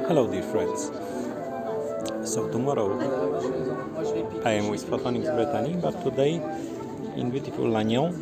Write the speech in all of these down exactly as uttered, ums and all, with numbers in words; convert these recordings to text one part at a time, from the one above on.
Hello dear friends. So tomorrow I am with Photonics Brittany, but today in beautiful Lannion.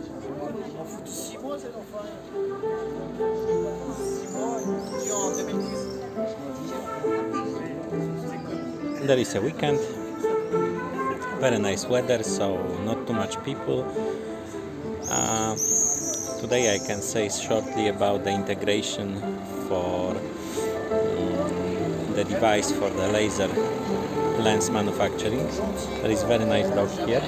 There is a weekend, very nice weather, so not too much people. Uh, today I can say shortly about the integration for um, the device for the laser lens manufacturing. There is very nice dog here.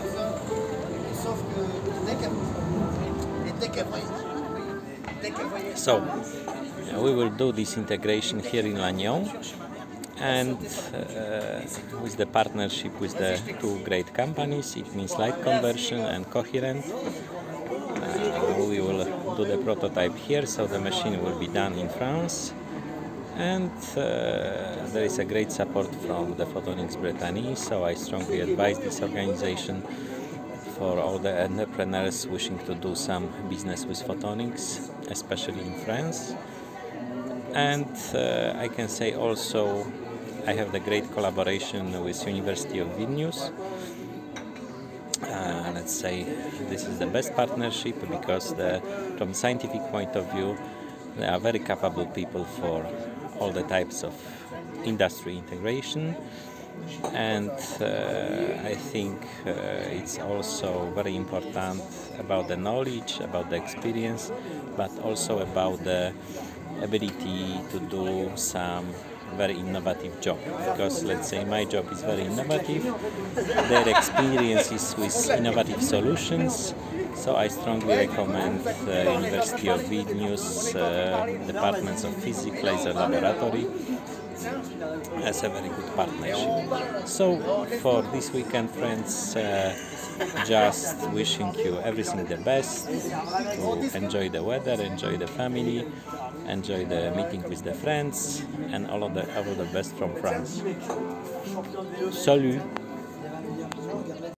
So uh, we will do this integration here in Lannion, and uh, with the partnership with the two great companies. It means Light Conversion and Coherent. Uh, we will do the prototype here, so the machine will be done in France, and uh, there is a great support from the Photonics Brittany, so I strongly advise this organization for all the entrepreneurs wishing to do some business with photonics, especially in France. And uh, I can say also I have the great collaboration with University of Vilnius. Uh, let's say this is the best partnership because the, from scientific point of view they are very capable people for all the types of industry integration, and uh, I think uh, it's also very important about the knowledge, about the experience, but also about the ability to do some very innovative job, because let's say my job is very innovative, their experience is with innovative solutions, so I strongly recommend the University of Vilnius uh, Departments of Physics Laser Laboratory as a very good partnership. So for this weekend, friends, uh, just wishing you everything the best, to enjoy the weather, enjoy the family, enjoy the meeting with the friends, and all of the all of the best from France. Salut!